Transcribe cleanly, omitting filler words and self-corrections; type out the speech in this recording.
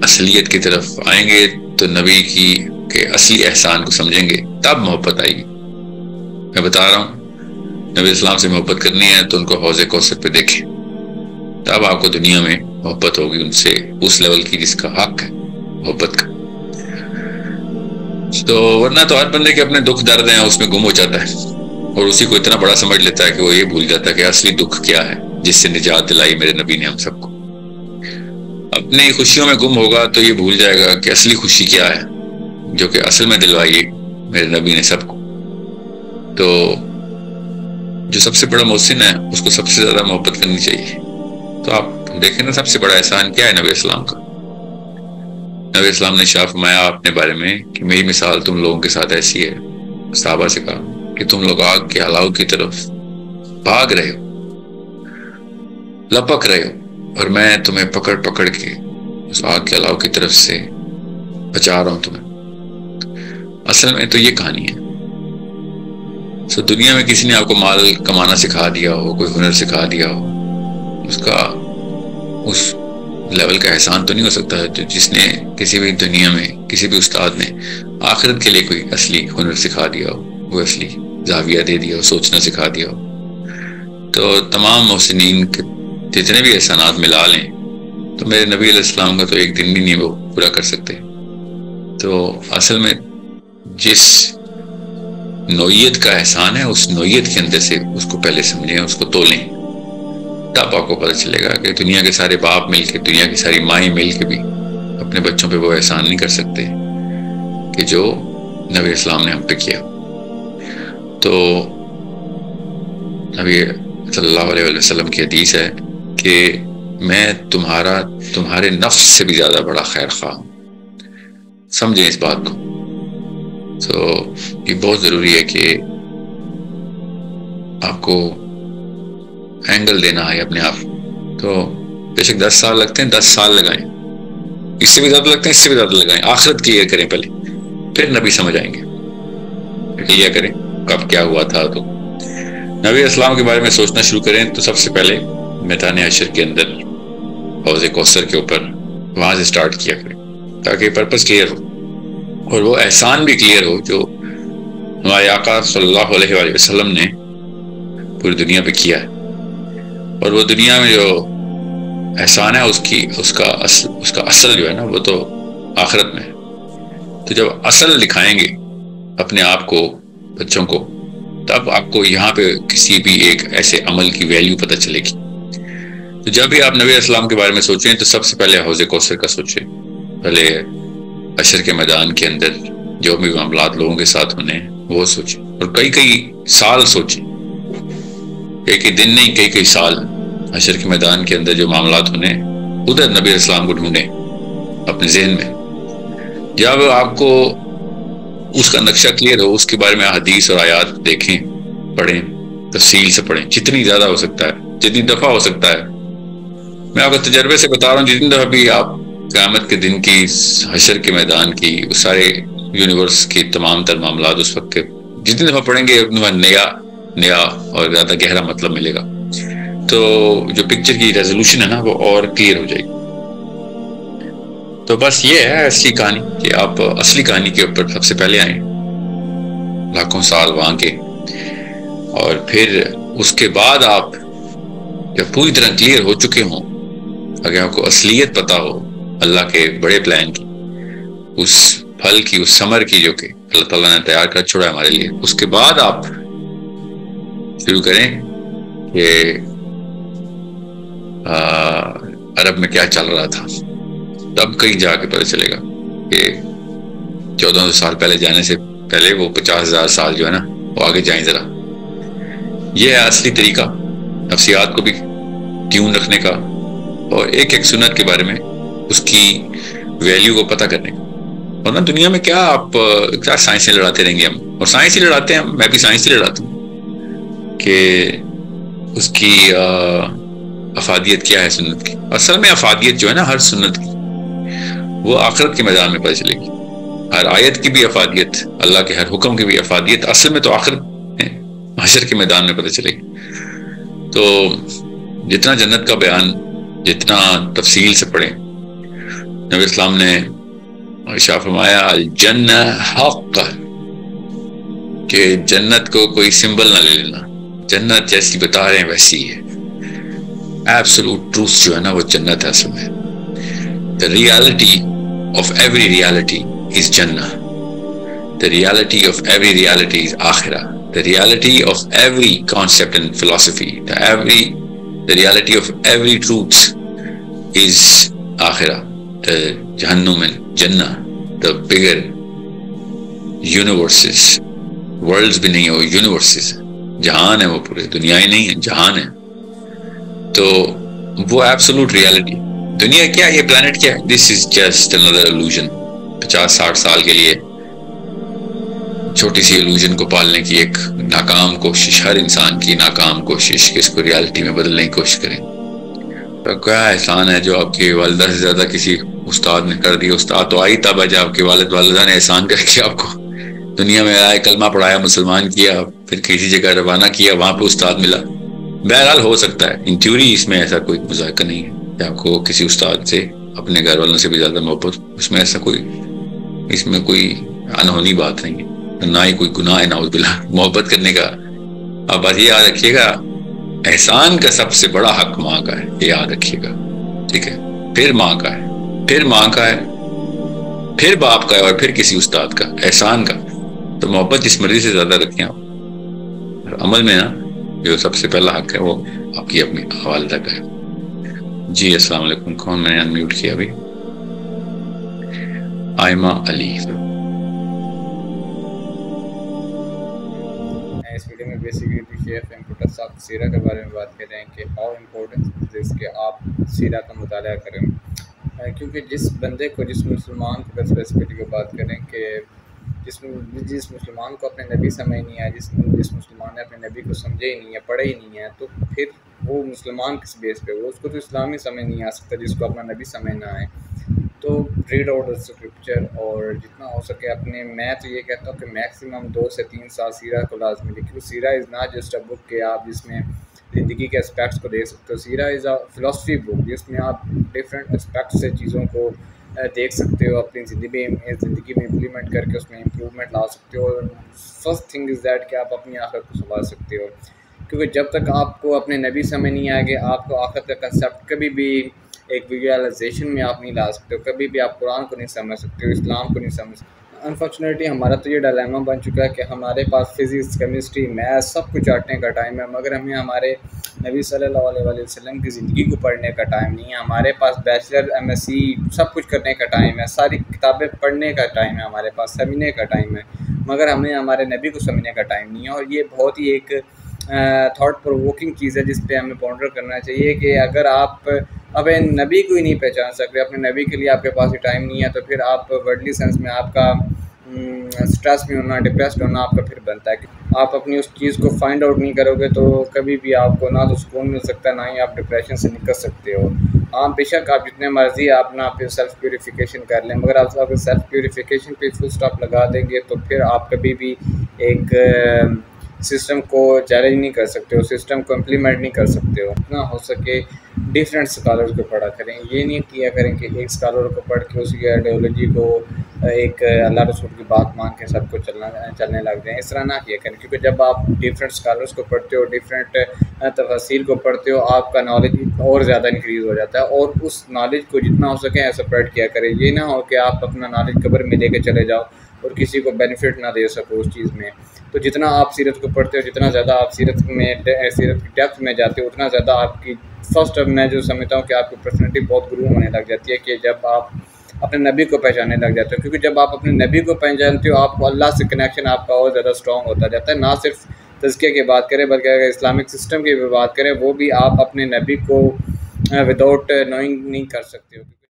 اصلیت کی طرف آئیں گے تو نبی کی کے اصلی احسان کو سمجھیں گے، تب محبت آئے گی۔ میں بتا رہا ہوں، نبی اسلام سے محبت کرنی ہے تو ان کو حوض کوثر پہ دیکھیں، تب آپ کو دنیا میں محبت ہوگی ان سے اس لیول کی جس کا حق ہے محبت کا۔ تو ورنہ تو ہر بندے کے اپنے دکھ درد ہیں، اس میں گم ہو جاتا ہے اور اسی کو اتنا بڑا سمجھ لیتا ہے کہ وہ یہ بھول جاتا ہے کہ اصلی دکھ کیا ہے جس سے نجات دلائی میرے نبی نے ہم سب کو۔ اپنی خوشیوں میں گم ہوگا تو یہ بھول جائے گا کہ اصلی خوشی کیا ہے جو کہ اصل میں دلوائی میرے نبی نے سب کو۔ تو جو سب سے بڑا محسن ہے اس کو سب سے زیادہ محبت کرنی چاہیے۔ تو آپ دیکھیں نا سب سے بڑا احسان کیا ہے نبی اسلام کا۔ نبی اسلام نے ارشاد فرمایا اپنے بارے میں کہ میری مثال تم لوگوں کے ساتھ ایسی ہے، صحابہ سے کہا کہ تم لوگ آگ کے الاؤ کی طرف بھاگ رہے ہو، لپک رہے ہو، اور میں تمہیں پکڑ پکڑ کے اس آگ کے الاؤ کی طرف سے بچا رہا ہوں تمہیں۔ اصل میں تو یہ کہانی ہے۔ سو دنیا میں کسی نے آپ کو مال کمانا سکھا دیا ہو، کوئی ہنر سکھا دیا ہو، اس کا اس لیول کا احسان تو نہیں ہو سکتا ہے جس نے کسی بھی دنیا میں کسی بھی استاد نے آخرت کے لیے کوئی اصلی ہنر سکھا دیا ہو، وہ اصلی زاویہ دے دیا ہو، سوچنا سکھا دیا ہو۔ تو تمام محسنین کے جتنے بھی احسانات ملا لیں تو میرے نبی علیہ السلام کا تو ایک دن بھی نہیں وہ پورا کر سکتے۔ تو اصل میں جس نوعیت کا احسان ہے اس نوعیت کے اندر سے اس کو پہلے سمجھیں، اس کو تولیں، تب آپ کو پتہ چلے گا کہ دنیا کے سارے باپ مل کے، دنیا کی ساری مائیں مل کے بھی اپنے بچوں پہ وہ احسان نہیں کر سکتے کہ جو نبی اسلام نے ہم پہ کیا۔ تو نبی صلی اللہ علیہ وسلم کی حدیث ہے کہ میں تمہارے نفس سے بھی زیادہ بڑا خیر خواہ ہوں۔ سمجھیں اس بات کو۔ تو یہ بہت ضروری ہے کہ آپ کو اینگل دینا ہے اپنے آپ۔ تو بے شک 10 سال لگتے ہیں، 10 سال لگائیں، اس سے بھی زیادہ لگتے ہیں، اس سے بھی زیادہ لگائیں، آخرت کلیئر کریں پہلے، پھر نبی سمجھ آئیں گے۔ کلیئر کریں کب کیا ہوا تھا۔ تو نبی اسلام کے بارے میں سوچنا شروع کریں تو سب سے پہلے میدان حشر کے اندر حوض کوثر کے اوپر وہاں سے سٹارٹ کیا کریں تاکہ پرپس کلیئر ہو اور وہ احسان بھی کلیئر ہو جو ہمارے آقا صلی اللہ علیہ وآلہ وسلم نے پوری دنیا پہ کیا ہے۔ اور وہ دنیا میں جو احسان ہے اس کا اصل جو ہے نا وہ تو آخرت میں ہے۔ تو جب اصل دکھائیں گے اپنے آپ کو بچوں کو تب آپ کو یہاں پہ کسی بھی ایک ایسے عمل کی ویلیو پتہ چلے گی۔ تو جب بھی آپ نبی اسلام کے بارے میں سوچیں تو سب سے پہلے حوض کوثر کا سوچیں، پہلے حشر کے میدان کے اندر جو بھی معاملات لوگوں کے ساتھ ہونے ہیں وہ سوچیں، اور کئی سال سوچیں، کئی دن نہیں، کئی سال حشر کے میدان کے اندر جو معاملات ہونے ادھر نبی اسلام کو ڈھونڈیں اپنے ذہن میں۔ جب آپ کو اس کا نقشہ کلیئر ہو، اس کے بارے میں حدیث اور آیات دیکھیں، پڑھیں، تفصیل سے پڑھیں، جتنی زیادہ ہو سکتا ہے، جتنی دفعہ ہو سکتا ہے۔ میں آپ کو تجربے سے بتا رہا ہوں، جتنی دفعہ بھی آپ قیامت کے دن کی، حشر کے میدان کی، اس سارے یونیورس کی تمام تر معاملات اس وقت کے جتنی دفعہ پڑھیں گے اتنی نیا اور زیادہ گہرا مطلب ملے گا۔ تو جو پکچر کی ریزولوشن ہے نا وہ اور کلیئر ہو جائے گی۔ تو بس یہ ہے اصلی کہانی کہ آپ اصلی کہانی کے اوپر سب سے پہلے آئیں، لاکھوں سال وہاں کے، اور پھر اس کے بعد آپ جب پوری طرح کلیئر ہو چکے ہوں، اگر آپ کو اصلیت پتا ہو اللہ کے بڑے پلان کی، اس پھل کی، اس ثمر کی جو کہ اللہ تعالیٰ نے تیار کر چھوڑا ہے ہمارے لیے، اس کے بعد آپ شروع کریں کہ عرب میں کیا چل رہا تھا، تب کہیں جا کے پتہ چلے گا کہ 1400 سال پہلے جانے سے پہلے وہ 50,000 سال جو ہے نا وہ آگے جائیں ذرا۔ یہ ہے اصلی طریقہ نفسیات کو بھی ٹیون رکھنے کا اور ایک سنت کے بارے میں اس کی ویلیو کو پتہ کرنے کا۔ ورنہ دنیا میں کیا آپ کیا سائنسیں لڑاتے رہیں گے ہم، اور سائنس ہی لڑاتے ہیں، میں بھی سائنس ہی لڑاتا ہوں کہ اس کی افادیت کیا ہے سنت کی۔ اصل میں افادیت جو ہے نا ہر سنت کی وہ آخرت کے میدان میں پتہ چلے گی۔ ہر آیت کی بھی افادیت، اللہ کے ہر حکم کی بھی افادیت اصل میں تو آخرت میں حشر کے میدان میں پتہ چلے گی۔ تو جتنا جنت کا بیان جتنا تفصیل سے پڑھیں نبی اسلام نے ارشاد فرمایا الجنہ حق، کہ جنت کو کوئی سمبل نہ لے لینا، جنت جیسی بتا رہے ہیں ویسی ہے، ایبسولوٹ ٹروث جو ہے نا وہ جنت ہے اصل میں. The reality of every reality is Jannah. The reality of every reality is Akhirah. The reality of every concept and philosophy, the reality of every truth is Akhirah. The Jahannam and Jannah, the bigger universes, worlds بھی نہیں ہے وہ universes، جہان ہے وہ پورے، دنیا ہی نہیں ہے جہان ہے. تو وہ absolute reality. دنیا کیا ہے، یہ پلانٹ کیا ہے، this is just another illusion. 50-60 سال کے لیے چھوٹی سی illusion کو پالنے کی ایک ناکام کوشش، ہر انسان کی ناکام کوشش کہ اس کو ریالٹی میں بدلنے کی کوشش کریں. تو کیا احسان ہے جو آپ کی والدہ سے زیادہ کسی استاد نے کر دیا. استاد تو آئی تب ہے جب آپ کے والدہ نے احسان کر کے آپ کو دنیا میں آئے، کلمہ پڑھایا، مسلمان کیا، پھر کسی جگہ روانہ کیا، وہاں پہ استاد ملا. بہرحال ہو سکتا ہے ان تھیوری اس میں ایسا کوئی مذاکرہ نہیں ہے کہ آپ کو کسی استاد سے اپنے گھر والوں سے بھی زیادہ محبت، اس میں ایسا کوئی، اس میں کوئی انہونی بات نہیں ہے، نہ ہی کوئی گناہ ہے نعوذ باللہ محبت کرنے کا. اب بس یہ یاد رکھیے گا احسان کا سب سے بڑا حق ماں کا ہے، یہ یاد رکھیے گا، ٹھیک ہے؟ پھر ماں کا ہے، پھر ماں کا ہے، پھر باپ کا ہے، اور پھر کسی استاد کا. احسان کا تو محبت جس مرضی سے زیادہ رکھیں آپ، عمل میں نا جو سب سے پہلا حق ہے وہ آپ کی اپنی والدہ کا ہے. جی السلام علیکم، کون میں نے انمیوٹ کیا ابھی؟ آئمہ علی. اس ویڈیو میں بیسیکلی شیخ امپورٹر صاحب سیرہ کے بارے میں بات کر رہے ہیں کہ ہاؤ امپورٹنٹ اس کے آپ سیرہ کا مطالعہ کریں. کیونکہ جس بندے کو، جس مسلمان کو اسپیسیفکلی بات کریں کہ جس مسلمان کو اپنے نبی سمجھ نہیں آیا، جس مسلمان نے اپنے نبی کو سمجھے ہی نہیں ہے، پڑھے ہی نہیں ہے، تو پھر وہ مسلمان کس بیس پہ، وہ اس کو تو اسلام ہی سمجھ نہیں آ سکتا جس کو اپنا نبی سمجھ نہ آئے. تو ریڈ آؤٹ اسکرپچر، اور جتنا ہو سکے اپنے، میں تو یہ کہتا ہوں کہ میکسیمم 2 سے 3 سال سیرہ کو لازمی لکھیں. سیرہ از ناٹ جسٹ اے بک کہ آپ جس میں زندگی کے اسپیکٹس کو دیکھ سکتے ہو. سیرہ از اے فلاسفی بک جس میں آپ ڈفرینٹ اسپیکٹس سے چیزوں کو دیکھ سکتے ہو، اپنی زندگی میں امپلیمنٹ کر کے اس میں امپروومنٹ لا سکتے ہو. فرسٹ تھنگ از دیٹ کہ آپ اپنی آخرت کو سنبھال سکتے ہو، کیونکہ جب تک آپ کو اپنے نبی سمجھ نہیں آئے گا، آپ کو آخرت کا کنسیپٹ کبھی بھی ایک ویژوائلائزیشن میں آپ نہیں لا سکتے ہو، کبھی بھی آپ قرآن کو نہیں سمجھ سکتے ہو، اسلام کو نہیں سمجھ سکتے. انفارچونیٹلی ہمارا تو یہ ڈائلیما بن چکا ہے کہ ہمارے پاس فزکس، کیمسٹری، میتھ سب کچھ چاٹنے کا ٹائم ہے، مگر ہمیں ہمارے نبی صلی اللہ علیہ وسلم کی زندگی کو پڑھنے کا ٹائم نہیں ہے. ہمارے پاس بیچلر، ایم ایس سی سب کچھ کرنے کا ٹائم ہے، ساری کتابیں پڑھنے کا ٹائم ہے، ہمارے پاس سمجھنے کا ٹائم ہے، مگر ہمیں ہمارے نبی کو سمجھنے کا ٹائم نہیں ہے. اور یہ بہت ہی ایک تھاٹ پرووکنگ چیز ہے جس پہ ہمیں پونڈر کرنا چاہیے کہ اگر آپ اب نبی کو ہی نہیں پہچان سکتے، اپنے نبی کے لیے آپ کے پاس ٹائم نہیں ہے، تو پھر آپ ورڈلی سینس میں آپ کا اسٹریس میں ہونا، ڈپریسڈ ہونا آپ کا پھر بنتا ہے. کہ آپ اپنی اس چیز کو فائنڈ آؤٹ نہیں کرو گے تو کبھی بھی آپ کو نہ تو سکون مل سکتا ہے، نہ ہی آپ ڈپریشن سے نکل سکتے ہو. ہاں بے شک آپ جتنے مرضی اپنا پھر سیلف پیوریفیکیشن کر لیں، مگر آپ اگر سیلف پیوریفیکیشن پہ فل اسٹاپ لگا دیں گے تو پھر آپ کبھی بھی ایک سسٹم کو چیلنج نہیں کر سکتے ہو، سسٹم کو امپلیمنٹ نہیں کر سکتے ہو. اتنا ہو سکے ڈفرینٹ اسکالرز کو پڑھا کریں. یہ نہیں کیا کریں کہ ایک اسکالر کو پڑھ کے اس کی آئیڈیالوجی کو ایک اللہ رسول کی بات مان کے سب کو چلنے لگ جائیں. اس طرح نہ کیا کریں، کیونکہ جب آپ ڈفرینٹ اسکالرز کو پڑھتے ہو، ڈفرینٹ تفاصیل کو پڑھتے ہو، آپ کا نالج اور زیادہ انکریز ہو جاتا ہے. اور اس نالج کو جتنا ہو سکے ایسا اسپریڈ کیا کریں. یہ نہ ہو کہ آپ اپنا نالج قبر میں لے کے چلے جاؤ اور کسی کو بینیفٹ نہ دے سکو اس چیز میں. تو جتنا آپ سیرت کو پڑھتے ہو، جتنا زیادہ آپ سیرت کی ڈیپتھ میں جاتے ہو، اتنا زیادہ آپ کی فرسٹ میں جو سمجھتا ہوں کہ آپ کی پرسنالٹی بہت گرو ہونے لگ جاتی ہے، کہ جب آپ اپنے نبی کو پہچاننے لگ جاتے ہو. کیونکہ جب آپ اپنے نبی کو پہچانتے ہو، آپ کو اللہ سے کنیکشن آپ کا اور زیادہ اسٹرانگ ہوتا جاتا ہے. نہ صرف تزکیہ کی بات کریں بلکہ اگر اسلامک سسٹم کی بھی بات کریں، وہ بھی آپ اپنے نبی کو وداؤٹ نوئنگ نہیں کر سکتے ہو.